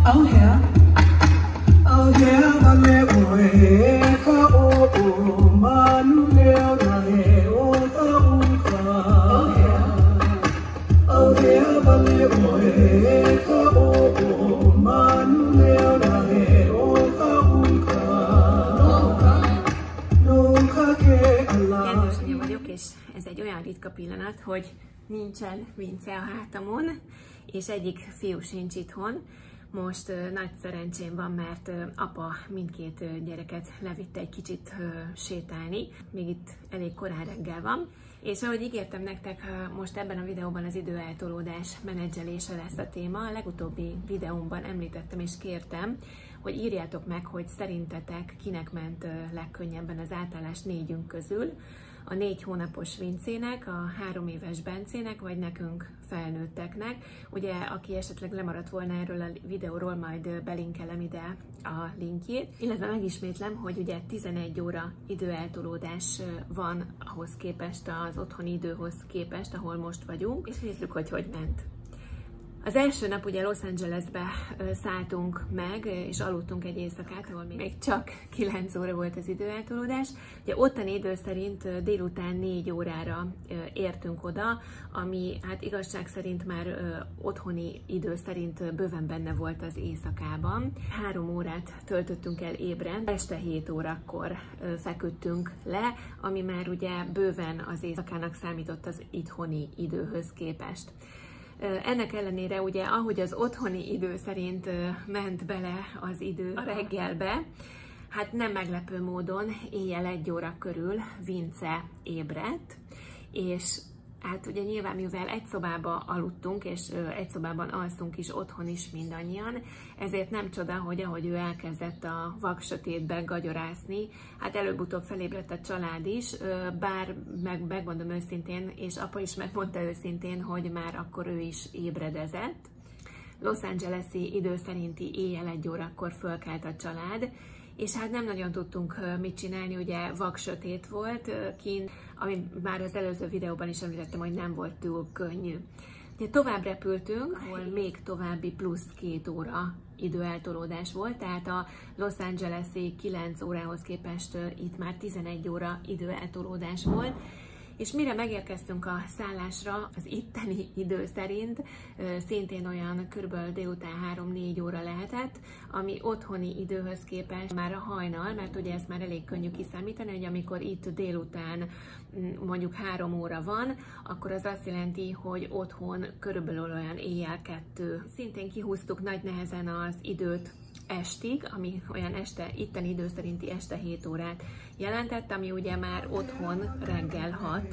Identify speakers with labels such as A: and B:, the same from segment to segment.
A: Oh yeah, vale boy, ka o manu leo da he o ka uka. Oh yeah, vale boy, ka o manu leo da he o ka uka. No ka ke Allah.
B: Kedves anya vagyok, és ez egy olyan ritka pillanat, hogy nincsen Vince a hátamon, és egyik fiú sincs itthon. Most nagy szerencsém van, mert apa mindkét gyereket levitte egy kicsit sétálni, még itt elég korán reggel van. És ahogy ígértem nektek, most ebben a videóban az időeltolódás menedzselése lesz a téma. A legutóbbi videómban említettem és kértem, hogy írjátok meg, hogy szerintetek kinek ment legkönnyebben az átállás négyünk közül. A 4 hónapos Vincének, a 3 éves Bencének, vagy nekünk felnőtteknek. Ugye, aki esetleg lemaradt volna erről a videóról, majd belinkelem ide a linkjét. Illetve megismétlem, hogy ugye 11 óra időeltolódás van ahhoz képest, az otthoni időhoz képest, ahol most vagyunk, és nézzük, hogy hogy ment. Az első nap ugye Los Angelesbe szálltunk meg, és aludtunk egy éjszakát, ahol még csak 9 óra volt az időeltolódás. Ugye ottani idő szerint délután 4 órára értünk oda, ami hát igazság szerint már otthoni idő szerint bőven benne volt az éjszakában. 3 órát töltöttünk el ébren, este 7 órakor feküdtünk le, ami már ugye bőven az éjszakának számított az itthoni időhöz képest. Ennek ellenére ugye, ahogy az otthoni idő szerint ment bele az idő a reggelbe, hát nem meglepő módon éjjel 1 óra körül Vince ébredt, és hát ugye nyilván mivel egy szobába aludtunk, és egy szobában alszunk is otthon is mindannyian, ezért nem csoda, hogy ahogy ő elkezdett a vaksötétbe gagyorászni, hát előbb-utóbb felébredt a család is, bár megmondom őszintén, és apa is megmondta őszintén, hogy már akkor ő is ébredezett. Los Angeles-i idő szerinti éjjel 1 órakor fölkelt a család, és hát nem nagyon tudtunk mit csinálni, ugye vaksötét volt kint, ami már az előző videóban is említettem, hogy nem volt túl könnyű. Ugye tovább repültünk, ahol még további plusz 2 óra időeltolódás volt, tehát a Los Angeles-i 9 órához képest itt már 11 óra időeltolódás volt. És mire megérkeztünk a szállásra, az itteni idő szerint szintén olyan körülbelül délután 3-4 óra lehetett, ami otthoni időhöz képest már a hajnal, mert ugye ezt már elég könnyű kiszámítani, hogy amikor itt délután mondjuk 3 óra van, akkor az azt jelenti, hogy otthon körülbelül olyan éjjel 2. Szintén kihúztuk nagy nehezen az időt estig, ami olyan itteni idő szerinti este 7 órát jelentett, ami ugye már otthon reggel 6,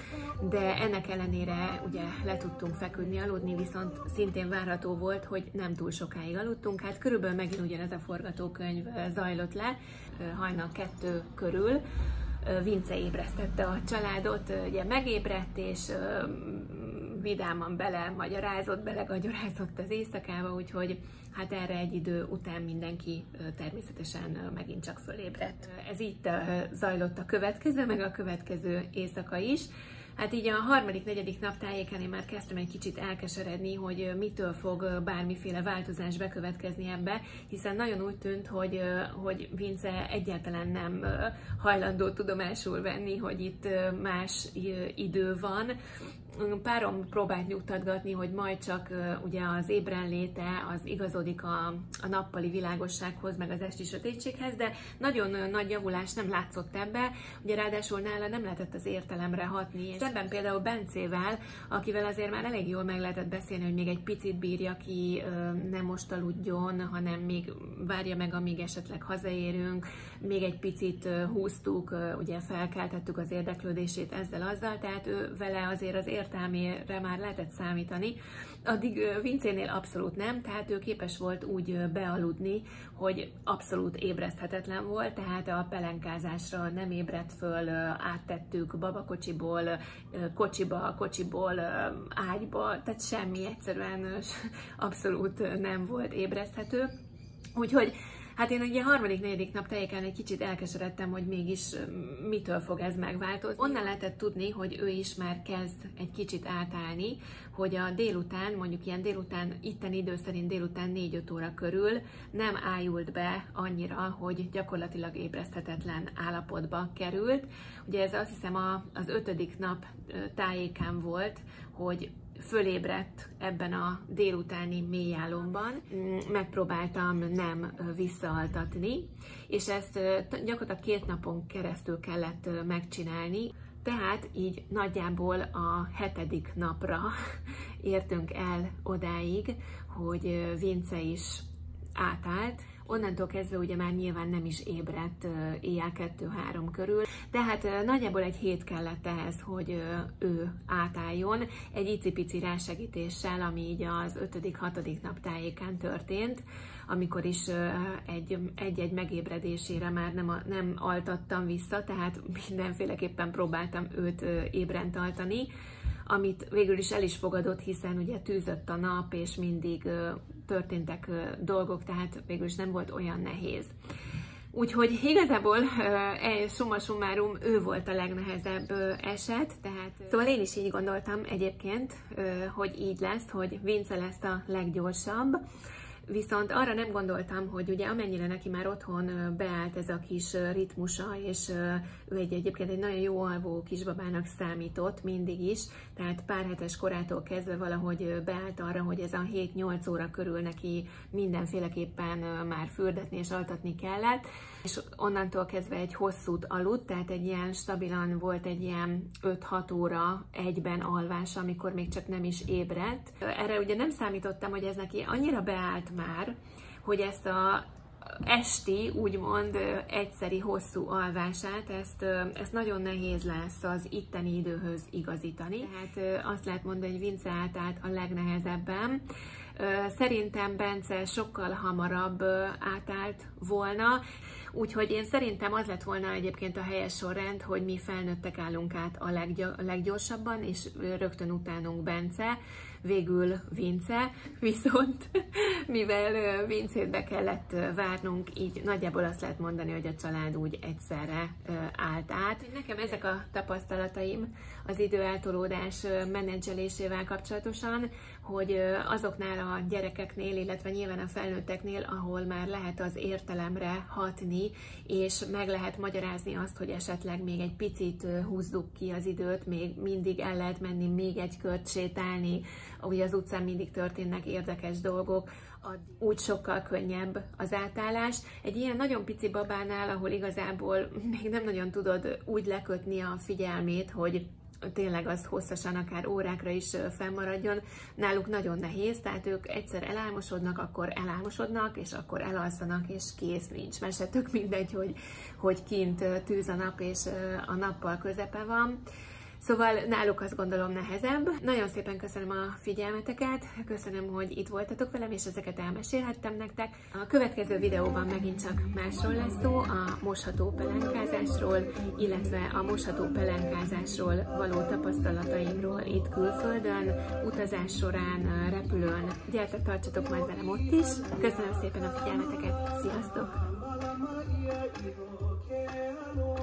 B: de ennek ellenére ugye le tudtunk feküdni, aludni, viszont szintén várható volt, hogy nem túl sokáig aludtunk, hát körülbelül megint ugyanez a forgatókönyv zajlott le, hajnal 2 körül. Vince ébresztette a családot, ugye megébredt, és vidáman belegagyorázott az éjszakába, úgyhogy hát erre egy idő után mindenki természetesen megint csak fölébredt. Ez így zajlott a következő, meg a következő éjszaka is. Hát így a 3.-4. nap tájékán én már kezdtem egy kicsit elkeseredni, hogy mitől fog bármiféle változás bekövetkezni ebbe, hiszen nagyon úgy tűnt, hogy Vince egyáltalán nem hajlandó tudomásul venni, hogy itt más idő van. Párom próbált nyugtatgatni, hogy majd csak ugye az ébrenléte az igazodik a nappali világossághoz, meg az esti sötétséghez, de nagyon nagy javulás nem látszott ebbe, ugye ráadásul nála nem lehetett az értelemre hatni. Szemben például Bencével, akivel azért már elég jól meg lehetett beszélni, hogy még egy picit bírja ki, nem most aludjon, hanem még várja meg, amíg esetleg hazaérünk, még egy picit húztuk, ugye felkeltettük az érdeklődését ezzel-azzal, tehát ő vele azért az értelmére már lehetett számítani. Addig Vincénél abszolút nem, tehát ő képes volt úgy bealudni, hogy abszolút ébreszthetetlen volt, tehát a pelenkázásra nem ébredt föl, áttettük babakocsiból, kocsiból ágyba, tehát semmi, egyszerűen abszolút nem volt ébreszthető. Úgyhogy Hát én ugye a harmadik-negyedik nap tájékán egy kicsit elkeseredtem, hogy mégis mitől fog ez megváltozni. Onnan lehetett tudni, hogy ő is már kezd egy kicsit átállni, hogy a délután, mondjuk ilyen délután, itten idő szerint délután 4-5 óra körül nem ájult be annyira, hogy gyakorlatilag ébreszthetetlen állapotba került. Ugye ez azt hiszem az 5. nap tájékán volt, hogy fölébredt ebben a délutáni mélyálomban. Megpróbáltam nem visszaaltatni, és ezt gyakorlatilag 2 napon keresztül kellett megcsinálni. Tehát így nagyjából a 7. napra értünk el odáig, hogy Vince is átállt. Onnantól kezdve ugye már nyilván nem is ébredt éjjel 2-3 körül, tehát nagyjából egy hét kellett ehhez, hogy ő átálljon, egy icipici rásegítéssel, ami így az 5.-6. nap tájékán történt, amikor is egy-egy megébredésére már nem altattam vissza, tehát mindenféleképpen próbáltam őt ébren tartani, amit végül is el is fogadott, hiszen ugye tűzött a nap, és mindig történtek dolgok, tehát végül is nem volt olyan nehéz. Úgyhogy igazából summa summarum ő volt a legnehezebb eset, tehát szóval én is így gondoltam egyébként, hogy így lesz, hogy Vince lesz a leggyorsabb, viszont arra nem gondoltam, hogy ugye amennyire neki már otthon beállt ez a kis ritmusa, és ő egyébként egy nagyon jó alvó kisbabának számított mindig is, tehát pár hetes korától kezdve valahogy beállt arra, hogy ez a 7-8 óra körül neki mindenféleképpen már fürdetni és altatni kellett, és onnantól kezdve egy hosszút aludt, tehát egy ilyen stabilan volt egy ilyen 5-6 óra egyben alvás, amikor még csak nem is ébredt. Erre ugye nem számítottam, hogy ez neki annyira beállt már, hogy ezt a esti, úgymond egyszeri hosszú alvását, ezt nagyon nehéz lesz az itteni időhöz igazítani. Tehát azt lehet mondani, hogy Vince átállt a legnehezebben. Szerintem Bence sokkal hamarabb átállt volna, úgyhogy én szerintem az lett volna egyébként a helyes sorrend, hogy mi felnőttek állunk át a leggyorsabban, és rögtön utánunk Bence, végül Vince, viszont mivel Vincét be kellett várnunk, így nagyjából azt lehet mondani, hogy a család úgy egyszerre állt át. Nekem ezek a tapasztalataim az időeltolódás menedzselésével kapcsolatosan, hogy azoknál a gyerekeknél, illetve nyilván a felnőtteknél, ahol már lehet az értelemre hatni, és meg lehet magyarázni azt, hogy esetleg még egy picit húzzuk ki az időt, még mindig el lehet menni még egy kört sétálni, ugye az utcán mindig történnek érdekes dolgok, úgy sokkal könnyebb az átállás. Egy ilyen nagyon pici babánál, ahol igazából még nem nagyon tudod úgy lekötni a figyelmét, hogy tényleg az hosszasan, akár órákra is fennmaradjon, náluk nagyon nehéz, tehát ők egyszer elálmosodnak, akkor elálmosodnak, és akkor elalszanak, és kész, nincs mese, tök mindegy, hogy kint tűz a nap, és a nappal közepe van. Szóval náluk azt gondolom nehezebb. Nagyon szépen köszönöm a figyelmeteket, köszönöm, hogy itt voltatok velem, és ezeket elmesélhettem nektek. A következő videóban megint csak másról lesz szó, a mosható pelenkázásról, illetve a mosható pelenkázásról való tapasztalataimról itt külföldön, utazás során, repülőn. Gyertek, tartsatok majd velem ott is. Köszönöm szépen a figyelmeteket, sziasztok!